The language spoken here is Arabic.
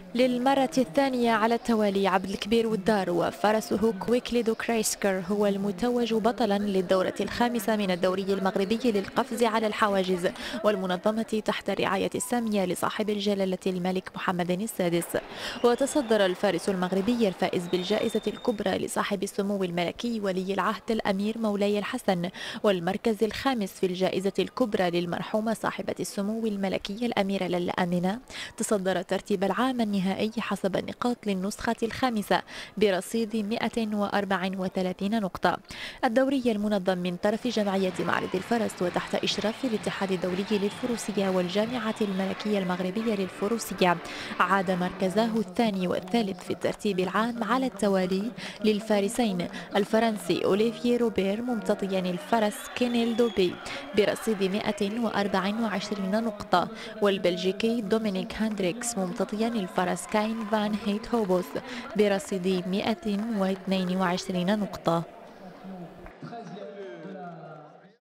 للمرة الثانية على التوالي عبد الكبير والدار وفرسه كويكليدو كريسكر هو المتوج بطلا للدورة الخامسة من الدوري المغربي للقفز على الحواجز والمنظمة تحت الرعاية السامية لصاحب الجلالة الملك محمد السادس. وتصدر الفارس المغربي الفائز بالجائزة الكبرى لصاحب السمو الملكي ولي العهد الأمير مولاي الحسن، والمركز الخامس في الجائزة الكبرى للمرحومة صاحبة السمو الملكي الأميرة لاله آمنة. تصدر ترتيب العام النهائي حسب النقاط للنسخة الخامسة برصيد 134 نقطة. الدوري المنظم من طرف جمعية معرض الفرس وتحت إشراف الاتحاد الدولي للفروسية والجامعة الملكية المغربية للفروسية عاد مركزاه الثاني والثالث في الترتيب العام على التوالي للفارسين الفرنسي أوليفييه روبير ممتطيا الفرس كينيل دوبي برصيد 124 نقطة، والبلجيكي دومينيك هاندريكس ممتطيا الفرس كاين فان هيت هوبوث برصيد 122 نقطة.